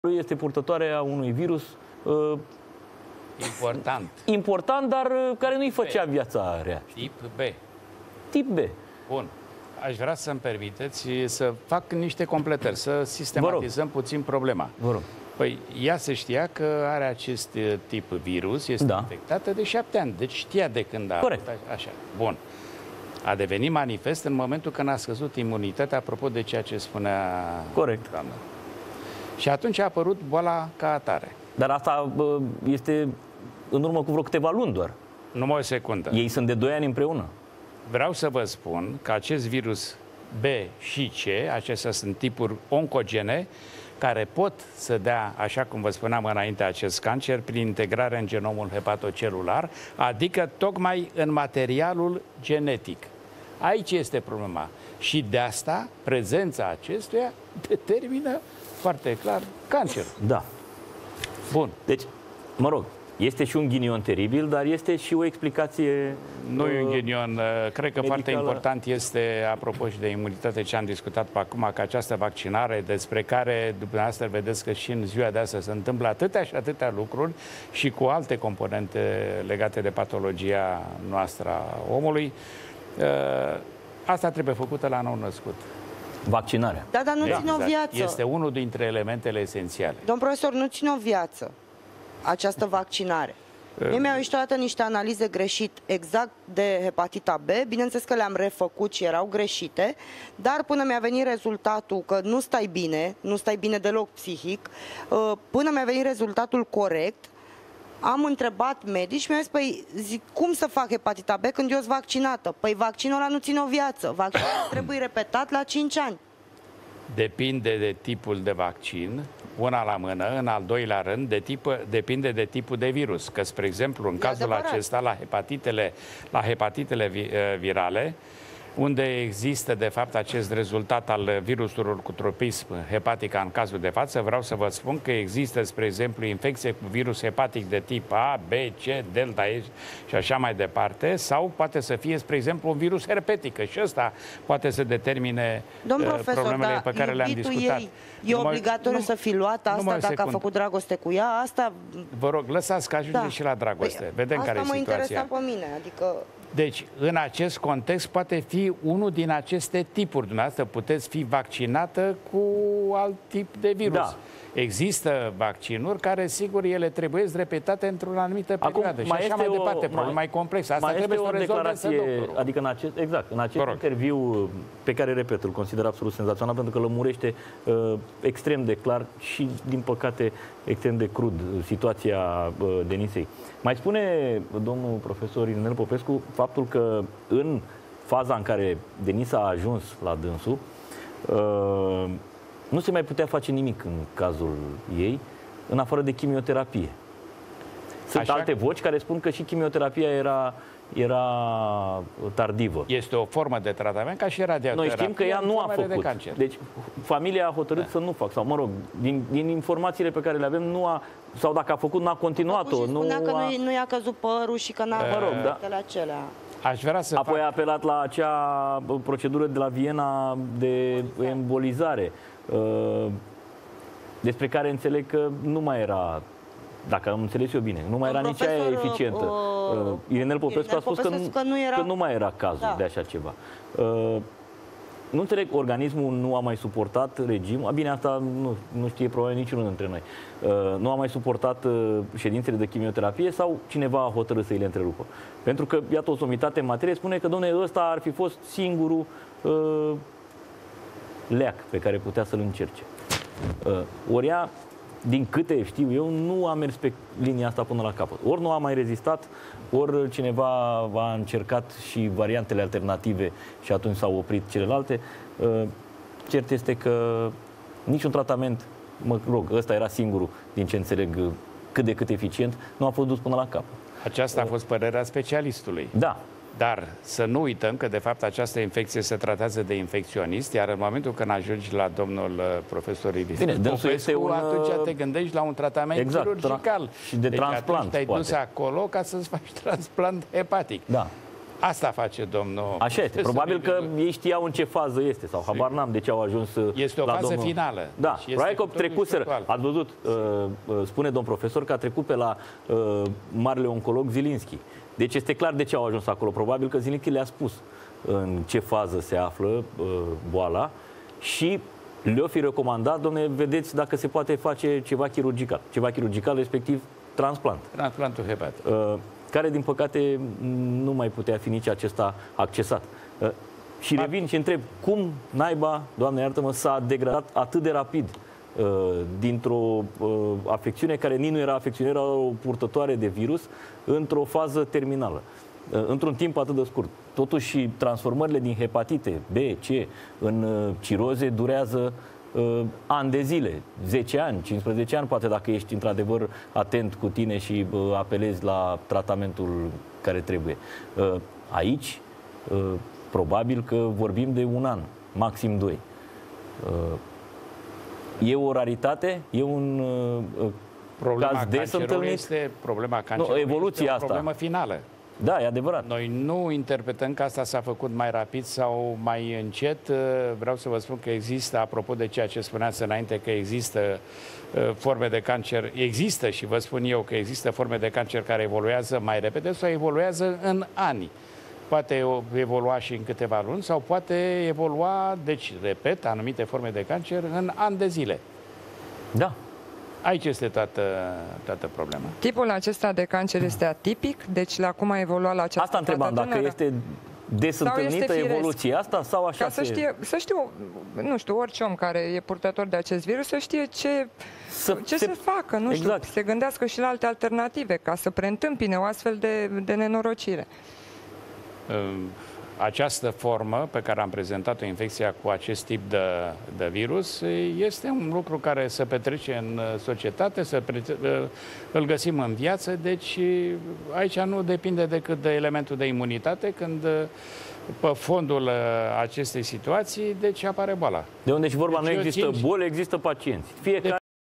lui este purtătoare a unui virus important, dar care nu-i făcea viața rea. Tip B. Tip B. Bun. Aș vrea să-mi permiteți să fac niște completări, să sistematizăm puțin problema. Vă rog. Păi, ea se știa că are acest tip virus, este infectată de 7 ani, deci știa de când a... Corect. Așa. Bun. A devenit manifest în momentul când a scăzut imunitatea, apropo de ceea ce spunea... Corect. Doamna. Și atunci a apărut boala ca atare. Dar asta este în urmă cu vreo câteva luni doar. Numai o secundă. Ei sunt de 2 ani împreună. Vreau să vă spun că acest virus B și C, acestea sunt tipuri oncogene, care pot să dea, așa cum vă spuneam înainte, acest cancer prin integrare în genomul hepatocelular, adică tocmai în materialul genetic. Aici este problema. Și de asta, prezența acestuia determină foarte clar cancerul. Da. Bun. Deci, mă rog, este și un ghinion teribil, dar este și o explicație... Nu e un ghinion. Cred că medicală. foarte important este, apropo și de imunitate, ce am discutat pe acum, că această vaccinare, despre care dumneavoastră vedeți că și în ziua de astăzi se întâmplă atâtea și atâtea lucruri și cu alte componente legate de patologia noastră a omului, asta trebuie făcută la nou-născut. Vaccinarea. Da, dar nu ține o viață. Este unul dintre elementele esențiale. Domn profesor, nu ține o viață această vaccinare. Mie mi-au ieșit odată niște analize greșit exact de hepatita B. Bineînțeles că le-am refăcut și erau greșite, dar până mi-a venit rezultatul că nu stai bine deloc psihic, până mi-a venit rezultatul corect, am întrebat medici și mi-a zis, păi, zic, cum să fac hepatita B când eu sunt vaccinată? Păi vaccinul ăla nu ține o viață. Vaccinul trebuie repetat la 5 ani. Depinde de tipul de vaccin, una la mână, în al doilea rând, depinde de tipul de virus. Că, spre exemplu, în cazul acesta, la hepatitele virale, unde există, de fapt, acest rezultat al virusului cu tropism hepatic în cazul de față, vreau să vă spun că există, spre exemplu, infecție cu virus hepatic de tip A, B, C, Delta E și așa mai departe, sau poate să fie, spre exemplu, un virus herpetic și ăsta poate să determine problemele pe care le-am discutat. Ei, e obligatoriu să fi luat asta dacă a făcut dragoste cu ea? Asta... Vă rog, lăsați că ajunge și la dragoste. Vedem care e situația. Asta mă interesa pe mine, adică... Deci, în acest context, poate fi unul din aceste tipuri. Dumneavoastră puteți fi vaccinată cu alt tip de virus. Da. Există vaccinuri care, sigur, ele trebuie repetate într-o anumită perioadă. Și așa mai departe, problema mai complexă. Asta trebuie să o declarație, adică în acest interviu, pe care, repet, îl consider absolut senzațional, pentru că lămurește extrem de clar și, din păcate, extrem de crud situația Denisei. Mai spune domnul profesor Irinel Popescu faptul că în faza în care Denisa a ajuns la dânsul, nu se mai putea face nimic în cazul ei, în afară de chimioterapie. Sunt alte voci care spun că și chimioterapia era tardivă. Este o formă de tratament ca și radioterapia. Noi știm că ea nu a făcut. Deci familia a hotărât să nu facă. Sau, mă rog, din informațiile pe care le avem, nu a... Sau dacă a făcut, n-a continuat-o. Spunea că nu i-a căzut părul și că n-a acelea. Aș vrea să Apoi a apelat la acea procedură de la Viena de embolizare, despre care înțeleg că nu mai era, dacă am înțeles eu bine, nu mai era nici aia eficientă. Irinel Popescu a spus că nu mai era cazul de așa ceva. Nu înțeleg, organismul nu a mai suportat regimul. Bine, asta nu știe probabil niciunul dintre noi. Nu a mai suportat ședințele de chimioterapie sau cineva a hotărât să îi le întrerupă. Pentru că, iată, o somitate în materie spune că, dom'le, ăsta ar fi fost singurul leac pe care putea să-l încerce. Ori ea, din câte știu eu, nu a mers pe linia asta până la capăt. Ori nu a mai rezistat, ori cineva a încercat și variantele alternative și atunci s-au oprit celelalte. Cert este că niciun tratament, mă rog, ăsta era singurul, din ce înțeleg, cât de cât eficient, nu a fost dus până la capăt. Aceasta a fost părerea specialistului. Da. Dar să nu uităm că, de fapt, această infecție se tratează de infecționist, iar în momentul când ajungi la domnul profesor Irinel Popescu, atunci te gândești la un tratament chirurgical. Și de transplant, te-ai dus acolo ca să-ți faci transplant hepatic. Da. Asta face domnul... Așa este. Probabil că ei știau în ce fază este sau habar n-am de ce au ajuns este o la fază domnul... finală. Da, deci probabil că trecuseră. Ați văzut, spune domn profesor, că a trecut pe la marele oncolog Zilinski. Deci este clar de ce au ajuns acolo. Probabil că Zilinski le-a spus în ce fază se află boala și le-o fi recomandat, dom'le, vedeți dacă se poate face ceva chirurgical. Ceva chirurgical, respectiv transplant. Transplantul hepatic. Care, din păcate, nu mai putea fi nici acesta accesat. Și revin și întreb, cum naiba, Doamne iartă-mă, s-a degradat atât de rapid dintr-o afecțiune care nici nu era afecțiune, era o purtătoare de virus, într-o fază terminală, într-un timp atât de scurt. Totuși, transformările din hepatite B, C în ciroze durează ani de zile, 10 ani, 15 ani, poate dacă ești într-adevăr atent cu tine și apelezi la tratamentul care trebuie. Aici, probabil că vorbim de 1 an, maxim 2. E o raritate? E un caz des întâlnit? Problema cancerului evoluția este o asta. problemă finală. Da, e adevărat. Noi nu interpretăm că asta s-a făcut mai rapid sau mai încet. Vreau să vă spun că există, apropo de ceea ce spuneați înainte, că există forme de cancer. Există și vă spun eu că există forme de cancer care evoluează mai repede sau evoluează în ani. Poate evolua și în câteva luni sau poate evolua, deci, repet, anumite forme de cancer în ani de zile. Da. Aici este toată problema. Tipul acesta de cancer este atipic? Deci la cum a evoluat la această Asta întrebam, dacă este des întâlnită evoluția asta sau așa? Ca să știu, nu știu, orice om care e purtător de acest virus să știe ce să facă, nu știu, se gândească și la alte alternative ca să preîntâmpine o astfel de nenorocire. Această formă pe care am prezentat-o, infecția cu acest tip de virus, este un lucru care se petrece în societate, îl găsim în viață, deci aici nu depinde decât de elementul de imunitate, când pe fondul acestei situații, deci apare boala. De unde și vorba, deci nu există boli, există pacienți. Fiecare